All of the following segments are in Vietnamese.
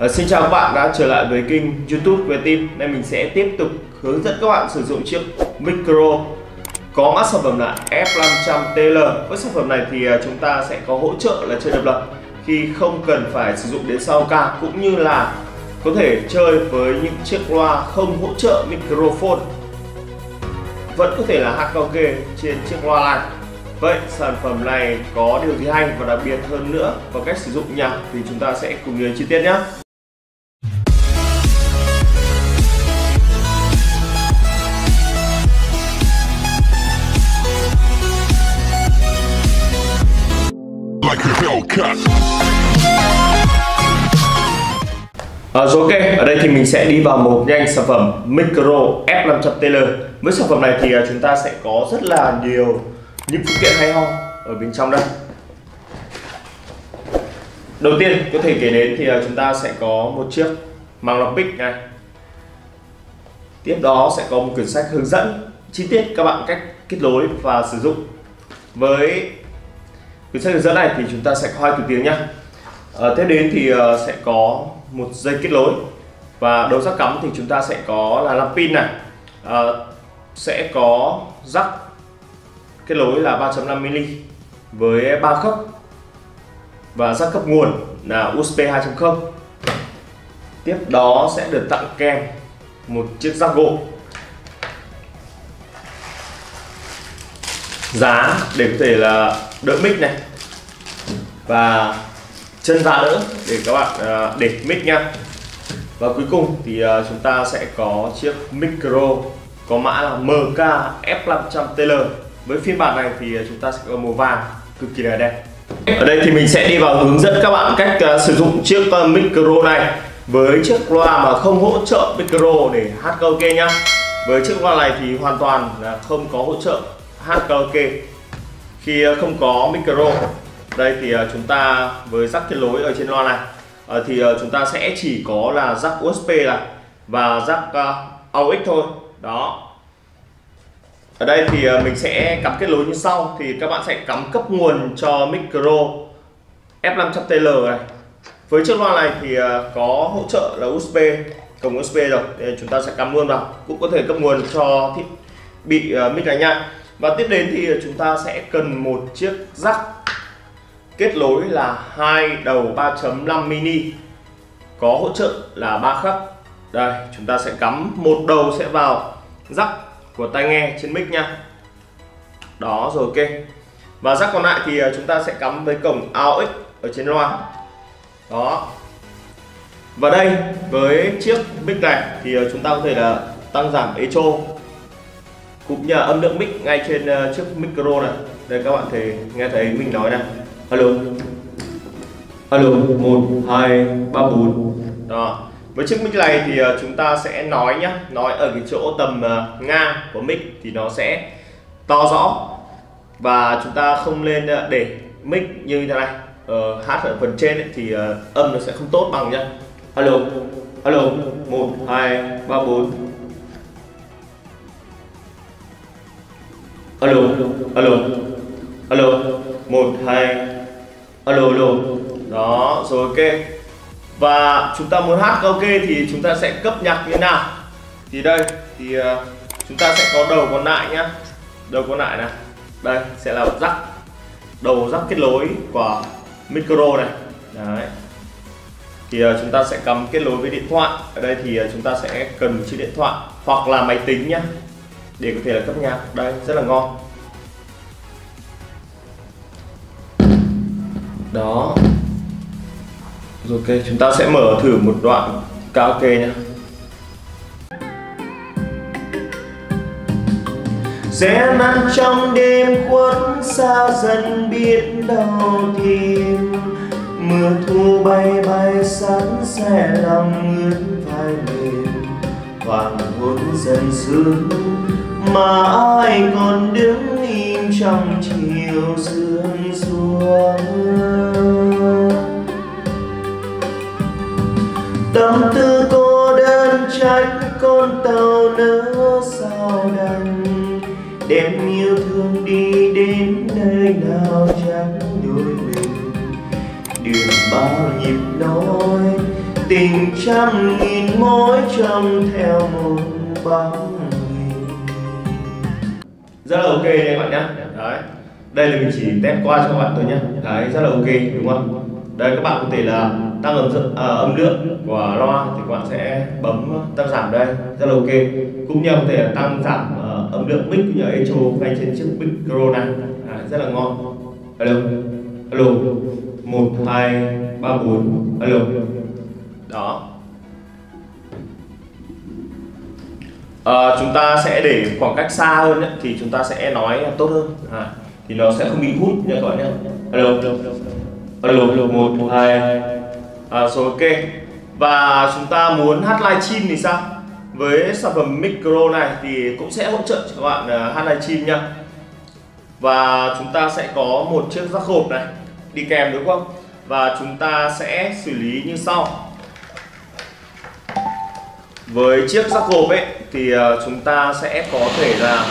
Xin chào các bạn đã trở lại với kênh YouTube của Team. Nay mình sẽ tiếp tục hướng dẫn các bạn sử dụng chiếc micro có mã sản phẩm là F500TL. Với sản phẩm này thì chúng ta sẽ có hỗ trợ là chơi độc lập khi không cần phải sử dụng đến sao ca, cũng như là có thể chơi với những chiếc loa không hỗ trợ microphone, vẫn có thể là hát karaoke trên chiếc loa này. Vậy sản phẩm này có điều gì hay và đặc biệt hơn nữa và cách sử dụng nhạc thì chúng ta sẽ cùng nhìn chi tiết nhé. Rồi ok, ở đây thì mình sẽ đi vào một nhanh sản phẩm micro F500TL. Với sản phẩm này thì chúng ta sẽ có rất là nhiều những phụ kiện hay ho ở bên trong đây. Đầu tiên có thể kể đến thì chúng ta sẽ có một chiếc màng lọc mic này. Tiếp đó sẽ có một quyển sách hướng dẫn chi tiết các bạn cách kết nối và sử dụng. Với quyển sách hướng dẫn này thì chúng ta sẽ có 2 thứ tiếng nhé. Tiếp đến thì sẽ có một dây kết nối, và đầu jack cắm thì chúng ta sẽ có là 5 pin này, sẽ có jack kết nối là 3.5mm với 3 cấp, và jack cấp nguồn là USB 2.0. Tiếp đó sẽ được tặng kèm một chiếc jack gỗ, giá để có thể là đỡ mic này, và chân giá đỡ để các bạn để mic nha. Và cuối cùng thì chúng ta sẽ có chiếc micro có mã là MK F500TL. Với phiên bản này thì chúng ta sẽ có màu vàng cực kỳ là đẹp. Ở đây thì mình sẽ đi vào hướng dẫn các bạn cách sử dụng chiếc micro này với chiếc loa mà không hỗ trợ micro để hát karaoke nhá. Với chiếc loa này thì hoàn toàn là không có hỗ trợ hát karaoke khi không có micro. Đây thì chúng ta với jack kết nối ở trên loa này thì chúng ta sẽ chỉ có là jack USB này và jack AUX thôi. Đó. Ở đây thì mình sẽ cắm kết nối như sau, thì các bạn sẽ cắm cấp nguồn cho micro F500TL này. Với chiếc loa này thì có hỗ trợ là USB, cổng USB rồi, thì chúng ta sẽ cắm luôn vào, cũng có thể cấp nguồn cho thiết bị mic này nha. Và tiếp đến thì chúng ta sẽ cần một chiếc jack kết nối là 2 đầu 3.5 mini, có hỗ trợ là 3 khắp. Đây, chúng ta sẽ cắm một đầu sẽ vào jack của tai nghe trên mic nha. Đó rồi, ok. Và jack còn lại thì chúng ta sẽ cắm với cổng AUX ở trên loa. Đó. Và đây với chiếc mic này thì chúng ta có thể là tăng giảm echo cũng như âm lượng mic ngay trên chiếc micro này. Đây các bạn thể nghe thấy mình nói này. Alo. Alo 1 2 3 4. Đó. Với chiếc mic này thì chúng ta sẽ nói nhá, nói ở cái chỗ tầm ngang của mic thì nó sẽ to rõ, và chúng ta không nên để mic như thế này. Hát ở phần trên ấy, thì âm nó sẽ không tốt bằng nhá. Alo. Alo 1 2 3 4. Alo. Alo. Alo 1 2. Alo alo. Đó rồi, ok. Và chúng ta muốn hát karaoke thì chúng ta sẽ cấp nhạc như thế nào? Thì đây thì chúng ta sẽ có đầu còn lại nhá. Đầu còn lại này. Đây sẽ là jack, đầu jack kết nối của micro này. Đấy. Thì chúng ta sẽ cắm kết nối với điện thoại. Ở đây thì chúng ta sẽ cần một chiếc điện thoại hoặc là máy tính nhá, để có thể là cấp nhạc. Đây rất là ngon. Đó. Rồi, ok, chúng ta sẽ mở thử một đoạn karaoke nhé. Sẽ nắng trong đêm khuất xa dần biết đâu tìm, mưa thu bay bay sẵn sẽ lòng ướt vai mềm. Hoàng hôn dần xuống mà ai còn đứng im trong chiều sương xuống. Tâm tư cô đơn trách con tàu nỡ sao đành, đem yêu thương đi đến nơi nào chẳng đôi mình. Đường bao nhịp nối tình trăm nghìn mối trông theo một bóng hình. Rất là ok đấy các bạn nhé. Đấy, đây là mình chỉ test qua cho các bạn thôi nhé. Đấy, rất là ok đúng không? Đây các bạn có thể là tăng âm lượng của loa thì các bạn sẽ bấm tăng giảm đây, rất là ok. Cũng như có thể là tăng giảm âm lượng mic như echo ngay trên chiếc micro này. Đấy, rất là ngon. Alo, alo, 1, 2, 3, 4, alo. Đó. Chúng ta sẽ để khoảng cách xa hơn ấy, thì chúng ta sẽ nói tốt hơn. Thì nó sẽ không bị hút nha các bạn nhé. Alo, alo, 1, 2. Rồi ok. Và chúng ta muốn hát livestream thì sao? Với sản phẩm micro này thì cũng sẽ hỗ trợ cho các bạn hát livestream nha. Và chúng ta sẽ có một chiếc jack hộp này đi kèm đúng không? Và chúng ta sẽ xử lý như sau. Với chiếc jack hộp ấy thì chúng ta sẽ có thể là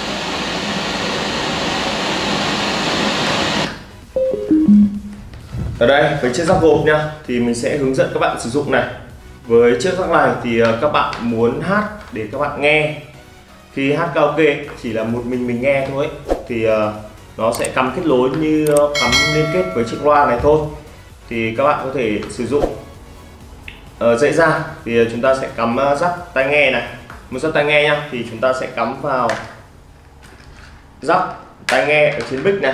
ở đây với chiếc jack hộp nha, thì mình sẽ hướng dẫn các bạn sử dụng này. Với chiếc jack này thì các bạn muốn hát để các bạn nghe, khi hát karaoke chỉ là một mình nghe thôi ấy, thì nó sẽ cắm kết nối như cắm liên kết với chiếc loa này thôi. Thì các bạn có thể sử dụng dễ dàng. Thì chúng ta sẽ cắm jack tai nghe này, một jack tai nghe nhá, thì chúng ta sẽ cắm vào jack tai nghe ở trên mic này.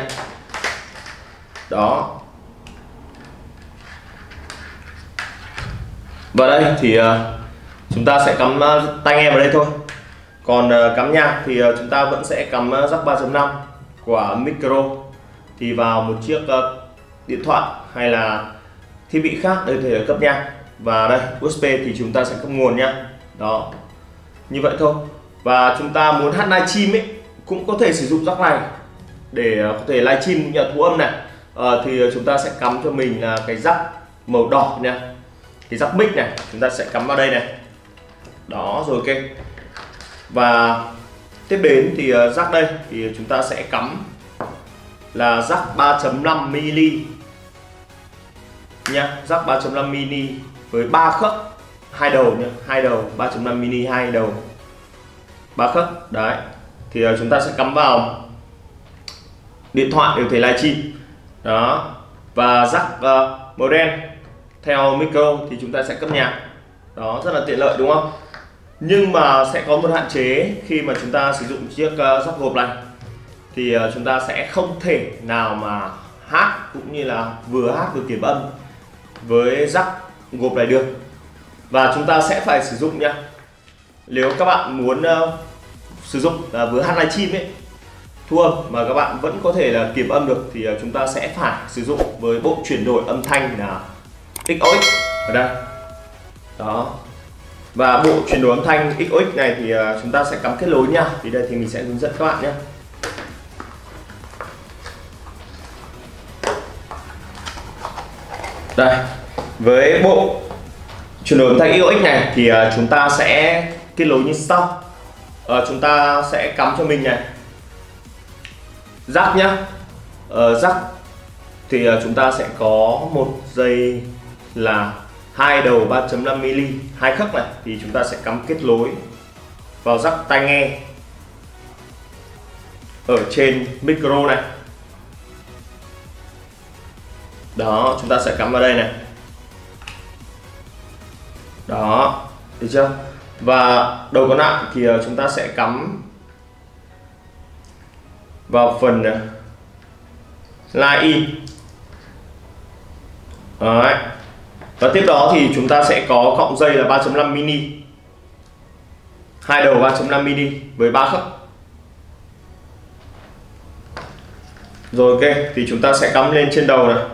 Đó. Vào đây thì chúng ta sẽ cắm tai nghe vào đây thôi. Còn cắm nhạc thì chúng ta vẫn sẽ cắm jack 3.5 của micro thì vào một chiếc điện thoại hay là thiết bị khác để có thể cấp nhạc. Và đây USB thì chúng ta sẽ cấp nguồn nhá. Đó, như vậy thôi. Và chúng ta muốn hát livestream ấy cũng có thể sử dụng jack này để có thể livestream nhờ thu âm này. Thì chúng ta sẽ cắm cho mình là cái jack màu đỏ nha, cái jack mic này chúng ta sẽ cắm vào đây này. Đó rồi ok. Và tiếp đến thì jack đây thì chúng ta sẽ cắm là jack 3.5 mini nha, jack 3.5 mini với 3 khớp, 2 đầu nha, 2 đầu 3.5 mini 2 đầu 3 khớp. Đấy. Thì chúng ta sẽ cắm vào điện thoại để có thể livestream. Đó. Và jack màu đen theo micro thì chúng ta sẽ cấp nhạc. Đó, rất là tiện lợi đúng không? Nhưng mà sẽ có một hạn chế khi mà chúng ta sử dụng chiếc jack hộp này thì chúng ta sẽ không thể nào mà hát cũng như là vừa hát vừa kiểm âm với jack hộp này được. Và chúng ta sẽ phải sử dụng nha. Nếu các bạn muốn sử dụng vừa hát livestream ấy, thu âm mà các bạn vẫn có thể là kiểm âm được thì chúng ta sẽ phải sử dụng với bộ chuyển đổi âm thanh là XOX ở đây. Đó. Và bộ chuyển đổi âm thanh XOX này thì chúng ta sẽ cắm kết nối nha. Thì đây thì mình sẽ hướng dẫn các bạn nhé. Đây, với bộ chuyển đổi âm thanh XOX này thì chúng ta sẽ kết nối như sau. Chúng ta sẽ cắm cho mình này jack nhá. Jack thì chúng ta sẽ có một dây là 2 đầu 3.5 mili 2 khớp này thì chúng ta sẽ cắm kết nối vào jack tai nghe ở trên micro này. Đó, chúng ta sẽ cắm vào đây này. Đó, được chưa? Và đầu còn lại thì chúng ta sẽ cắm vào phần line in. Đấy. Và tiếp đó thì chúng ta sẽ có cọng dây là 3.5 mini 2 đầu 3.5 mini với 3 khớp. Rồi ok, thì chúng ta sẽ cắm lên trên đầu này.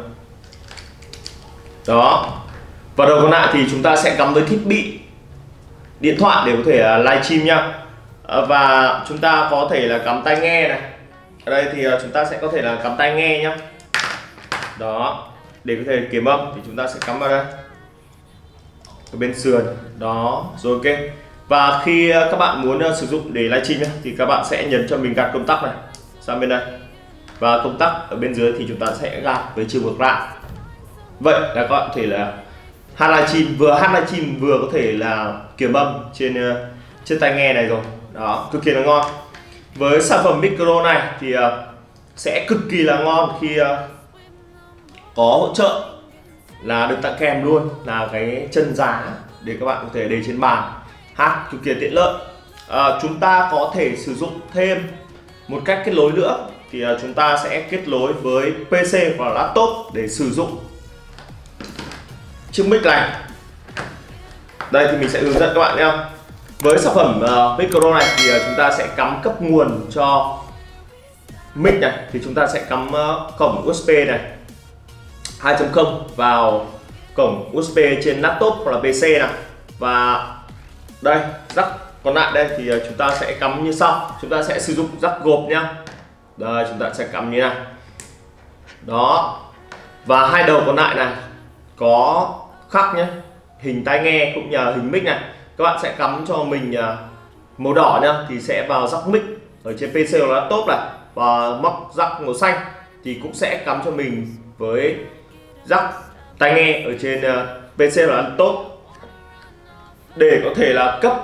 Đó. Và đầu còn lại thì chúng ta sẽ cắm với thiết bị điện thoại để có thể livestream nha. Và chúng ta có thể là cắm tai nghe này. Ở đây thì chúng ta sẽ có thể là cắm tai nghe nhá. Đó, để có thể kiểm âm thì chúng ta sẽ cắm vào đây ở bên sườn. Đó, rồi ok. Và khi các bạn muốn sử dụng để livestream nhé, thì các bạn sẽ nhấn cho mình gạt công tắc này sang bên đây. Và công tắc ở bên dưới thì chúng ta sẽ gạt với chiều ngược lại. Vậy là các bạn có thể là hát livestream, vừa hát livestream vừa có thể là kiểm âm trên tai nghe này rồi. Đó, cực kỳ là ngon. Với sản phẩm micro này thì sẽ cực kỳ là ngon khi có hỗ trợ là được tặng kèm luôn là cái chân giá để các bạn có thể để trên bàn hát cực kỳ tiện lợi. Chúng ta có thể sử dụng thêm một cách kết nối nữa, thì chúng ta sẽ kết nối với PC hoặc laptop để sử dụng chiếc mic này. Đây thì mình sẽ hướng dẫn các bạn nhé. Với sản phẩm micro này thì chúng ta sẽ cắm cấp nguồn cho mic này, thì chúng ta sẽ cắm cổng USB này 2.0 vào cổng USB trên laptop hoặc là PC này, và đây rắc còn lại đây thì chúng ta sẽ cắm như sau. Chúng ta sẽ sử dụng rắc gộp nhá. Đây, chúng ta sẽ cắm như này. Đó. Và hai đầu còn lại này có khắc nhé, hình tai nghe cũng như hình mic này. Các bạn sẽ cắm cho mình màu đỏ nhá, thì sẽ vào rắc mic ở trên PC hoặc laptop này, và móc rắc màu xanh thì cũng sẽ cắm cho mình với rắc tai nghe ở trên PC hoặc laptop, để có thể là cấp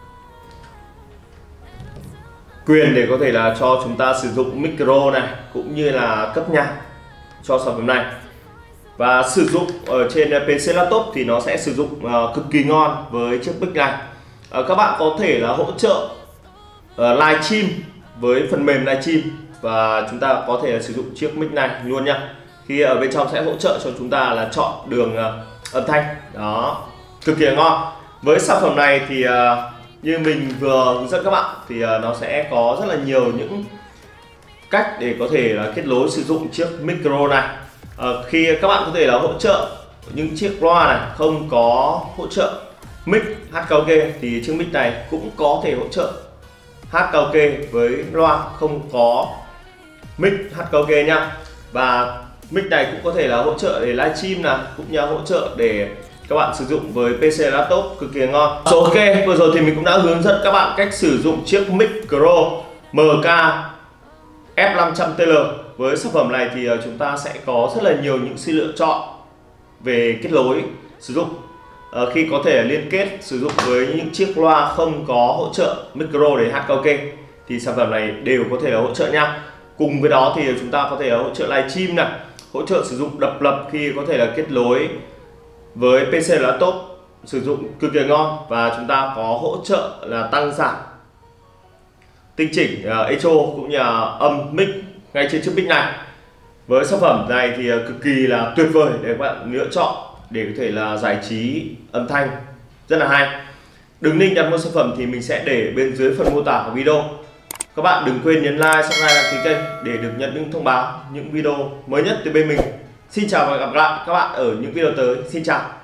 quyền để có thể là cho chúng ta sử dụng micro này cũng như là cấp nhạc cho sản phẩm này. Và sử dụng ở trên PC laptop thì nó sẽ sử dụng cực kỳ ngon với chiếc mic này. Các bạn có thể là hỗ trợ livestream với phần mềm livestream, và chúng ta có thể là sử dụng chiếc mic này luôn nha. Khi ở bên trong sẽ hỗ trợ cho chúng ta là chọn đường âm thanh. Đó, cực kỳ ngon. Với sản phẩm này thì như mình vừa hướng dẫn các bạn thì nó sẽ có rất là nhiều những cách để có thể là kết nối sử dụng chiếc micro này. Khi các bạn có thể là hỗ trợ những chiếc loa này không có hỗ trợ mic hát karaoke thì chiếc mic này cũng có thể hỗ trợ hát karaoke với loa không có mic hát karaoke nha. Và mic này cũng có thể là hỗ trợ để livestream này, cũng như hỗ trợ để các bạn sử dụng với PC laptop, cực kỳ ngon. Ok, vừa rồi thì mình cũng đã hướng dẫn các bạn cách sử dụng chiếc micro MK F500TL. Với sản phẩm này thì chúng ta sẽ có rất là nhiều những sự lựa chọn về kết nối sử dụng. Khi có thể liên kết sử dụng với những chiếc loa không có hỗ trợ micro để hát karaoke thì sản phẩm này đều có thể là hỗ trợ nhau. Cùng với đó thì chúng ta có thể hỗ trợ livestream này, hỗ trợ sử dụng độc lập khi có thể là kết nối với PC laptop, sử dụng cực kỳ ngon. Và chúng ta có hỗ trợ là tăng giảm, tinh chỉnh echo cũng như âm mic ngay trên chiếc mic này. Với sản phẩm này thì cực kỳ là tuyệt vời để các bạn lựa chọn để có thể là giải trí âm thanh rất là hay. Đường link đặt mua sản phẩm thì mình sẽ để bên dưới phần mô tả của video. Các bạn đừng quên nhấn like, subscribe, đăng ký kênh để được nhận những thông báo, những video mới nhất từ bên mình. Xin chào và gặp lại các bạn ở những video tới. Xin chào.